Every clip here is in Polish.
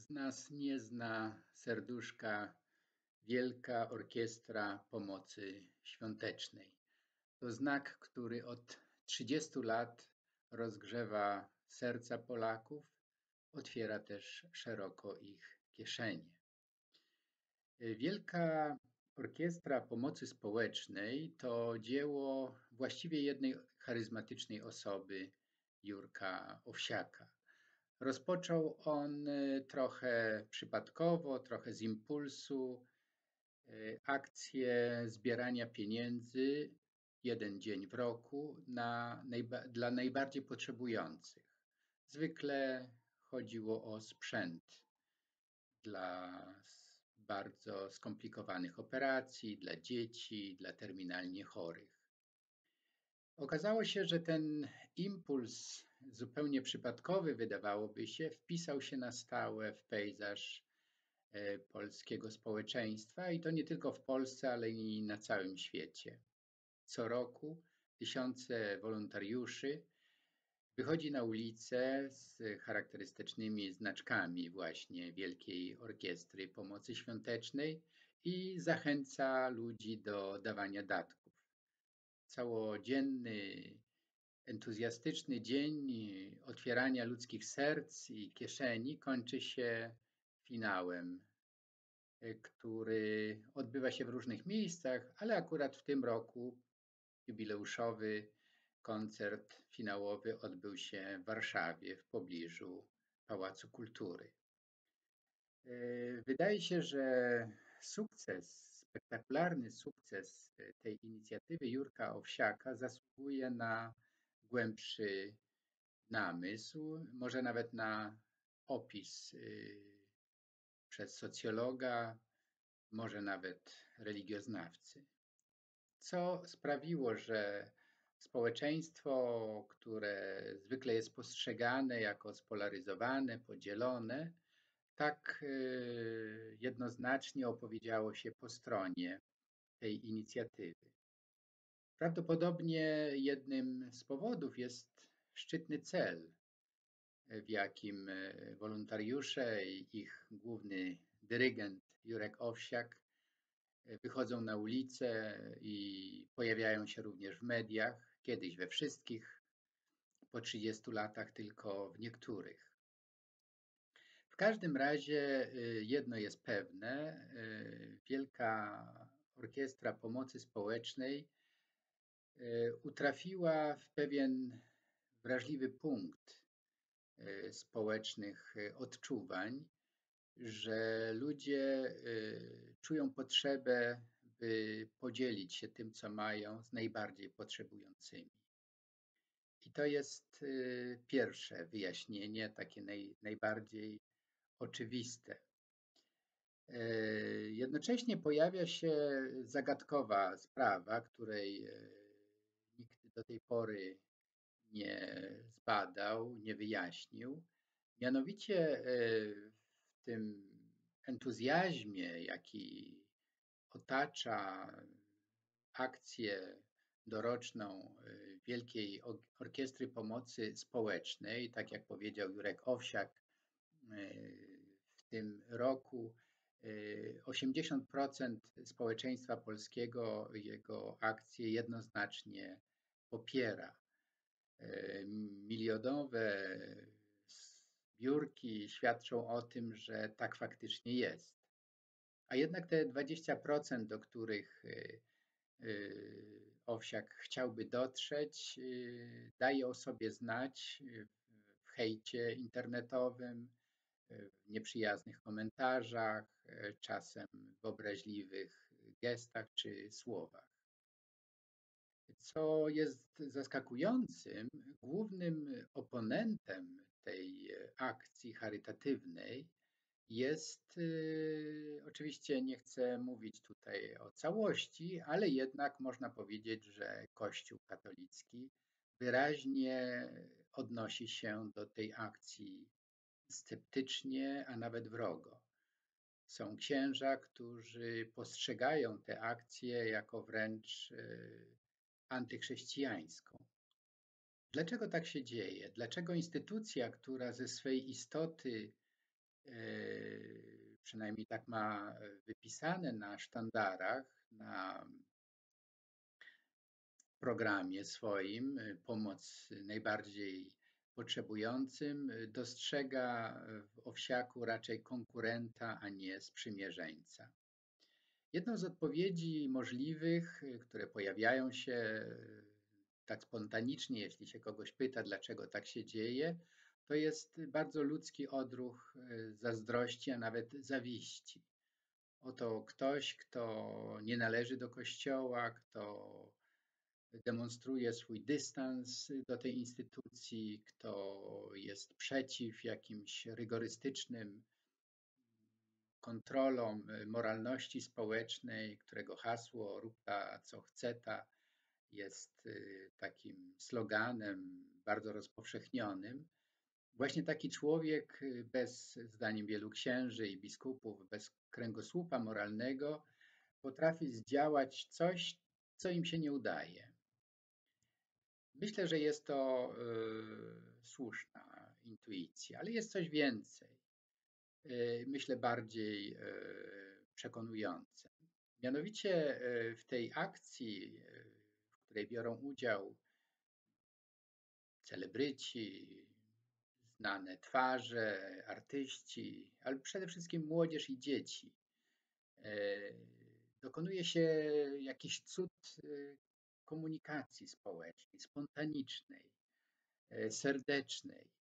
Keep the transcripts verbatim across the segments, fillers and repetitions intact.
z nas nie zna serduszka Wielka Orkiestra Pomocy Świątecznej? To znak, który od trzydziestu lat rozgrzewa serca Polaków, otwiera też szeroko ich kieszenie. Wielka Orkiestra Pomocy Społecznej to dzieło właściwie jednej charyzmatycznej osoby, Jurka Owsiaka. Rozpoczął on trochę przypadkowo, trochę z impulsu, akcję zbierania pieniędzy jeden dzień w roku na, najba, dla najbardziej potrzebujących. Zwykle chodziło o sprzęt dla bardzo skomplikowanych operacji, dla dzieci, dla terminalnie chorych. Okazało się, że ten impuls zupełnie przypadkowy, wydawałoby się, wpisał się na stałe w pejzaż polskiego społeczeństwa i to nie tylko w Polsce, ale i na całym świecie. Co roku tysiące wolontariuszy wychodzi na ulicę z charakterystycznymi znaczkami właśnie Wielkiej Orkiestry Pomocy Świątecznej i zachęca ludzi do dawania datków. Całodzienny, entuzjastyczny dzień otwierania ludzkich serc i kieszeni kończy się finałem, który odbywa się w różnych miejscach, ale akurat w tym roku jubileuszowy koncert finałowy odbył się w Warszawie w pobliżu Pałacu Kultury. Wydaje się, że sukces, spektakularny sukces tej inicjatywy Jurka Owsiaka zasługuje na głębszy namysł, może nawet na opis przez socjologa, może nawet religioznawcy. Co sprawiło, że społeczeństwo, które zwykle jest postrzegane jako spolaryzowane, podzielone, tak jednoznacznie opowiedziało się po stronie tej inicjatywy. Prawdopodobnie jednym z powodów jest szczytny cel, w jakim wolontariusze i ich główny dyrygent Jurek Owsiak wychodzą na ulicę i pojawiają się również w mediach, kiedyś we wszystkich, po trzydziestu latach tylko w niektórych. W każdym razie jedno jest pewne, Wielka Orkiestra Pomocy Społecznej utrafiła w pewien wrażliwy punkt społecznych odczuwań, że ludzie czują potrzebę, by podzielić się tym, co mają, z najbardziej potrzebującymi. I to jest pierwsze wyjaśnienie, takie naj, najbardziej oczywiste. Jednocześnie pojawia się zagadkowa sprawa, której nikt do tej pory nie zbadał, nie wyjaśnił. Mianowicie w tym entuzjazmie, jaki otacza akcję doroczną Wielkiej Orkiestry Pomocy Społecznej, tak jak powiedział Jurek Owsiak, w tym roku osiemdziesiąt procent społeczeństwa polskiego jego akcję jednoznacznie popiera. Milionowe zbiórki świadczą o tym, że tak faktycznie jest. A jednak te dwadzieścia procent, do których Owsiak chciałby dotrzeć, daje o sobie znać w hejcie internetowym, w nieprzyjaznych komentarzach, czasem w obraźliwych gestach czy słowach. Co jest zaskakującym, głównym oponentem tej akcji charytatywnej jest, oczywiście nie chcę mówić tutaj o całości, ale jednak można powiedzieć, że Kościół katolicki wyraźnie odnosi się do tej akcji sceptycznie, a nawet wrogo. Są księża, którzy postrzegają tę akcję jako wręcz antychrześcijańską. Dlaczego tak się dzieje? Dlaczego instytucja, która ze swej istoty przynajmniej tak ma wypisane na sztandarach, na programie swoim, pomoc najbardziej potrzebującym, dostrzega w Owsiaku raczej konkurenta, a nie sprzymierzeńca. Jedną z odpowiedzi możliwych, które pojawiają się tak spontanicznie, jeśli się kogoś pyta, dlaczego tak się dzieje, to jest bardzo ludzki odruch zazdrości, a nawet zawiści. Oto ktoś, kto nie należy do Kościoła, kto demonstruje swój dystans do tej instytucji, kto jest przeciw jakimś rygorystycznym kontrolom moralności społecznej, którego hasło "rób ta, co chce ta" jest takim sloganem bardzo rozpowszechnionym. Właśnie taki człowiek, bez, zdaniem wielu księży i biskupów, bez kręgosłupa moralnego, potrafi zdziałać coś, co im się nie udaje. Myślę, że jest to y, słuszna intuicja, ale jest coś więcej. Y, myślę bardziej y, przekonujące. Mianowicie y, w tej akcji, w której biorą udział celebryci, znane twarze, artyści, ale przede wszystkim młodzież i dzieci, dokonuje się jakiś cud komunikacji społecznej, spontanicznej, serdecznej.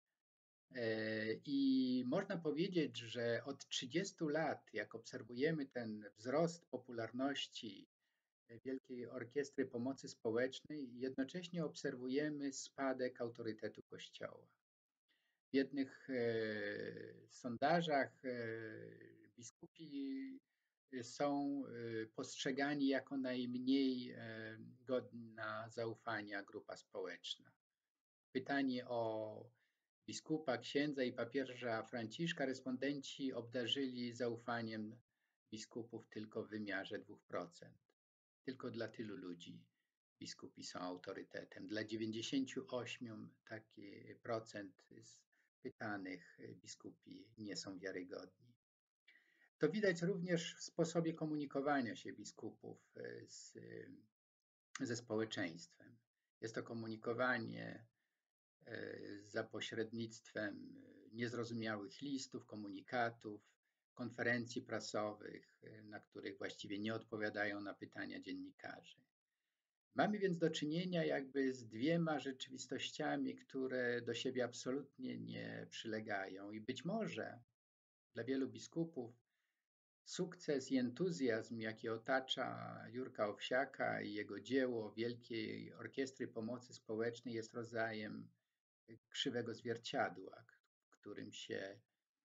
I można powiedzieć, że od trzydziestu lat, jak obserwujemy ten wzrost popularności Wielkiej Orkiestry Pomocy Społecznej, jednocześnie obserwujemy spadek autorytetu Kościoła. W jednych sondażach biskupi są postrzegani jako najmniej godna zaufania grupa społeczna. Pytanie o biskupa, księdza i papieża Franciszka respondenci obdarzyli zaufaniem biskupów tylko w wymiarze dwóch procent. Tylko dla tylu ludzi biskupi są autorytetem. Dla dziewięćdziesięciu ośmiu taki procent z pytanych biskupi nie są wiarygodni. To widać również w sposobie komunikowania się biskupów z, ze społeczeństwem. Jest to komunikowanie za pośrednictwem niezrozumiałych listów, komunikatów, konferencji prasowych, na których właściwie nie odpowiadają na pytania dziennikarzy. Mamy więc do czynienia jakby z dwiema rzeczywistościami, które do siebie absolutnie nie przylegają i być może dla wielu biskupów sukces i entuzjazm, jaki otacza Jurka Owsiaka i jego dzieło Wielkiej Orkiestry Pomocy Społecznej, jest rodzajem krzywego zwierciadła, którym się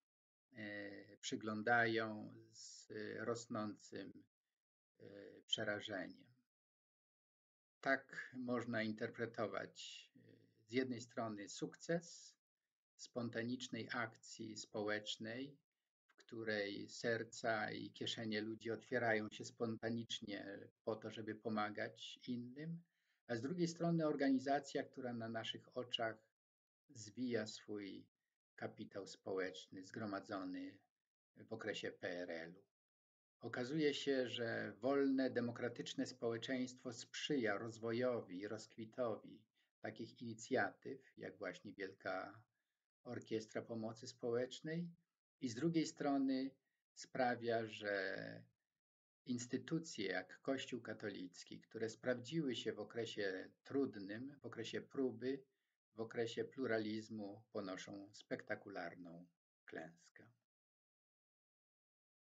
przyglądają z rosnącym przerażeniem. Tak można interpretować z jednej strony sukces spontanicznej akcji społecznej, w której serca i kieszenie ludzi otwierają się spontanicznie po to, żeby pomagać innym, a z drugiej strony organizacja, która na naszych oczach zwija swój kapitał społeczny zgromadzony w okresie P R L-u. Okazuje się, że wolne, demokratyczne społeczeństwo sprzyja rozwojowi i rozkwitowi takich inicjatyw, jak właśnie Wielka Orkiestra Pomocy Społecznej, i z drugiej strony sprawia, że instytucje jak Kościół katolicki, które sprawdziły się w okresie trudnym, w okresie próby, w okresie pluralizmu, ponoszą spektakularną klęskę.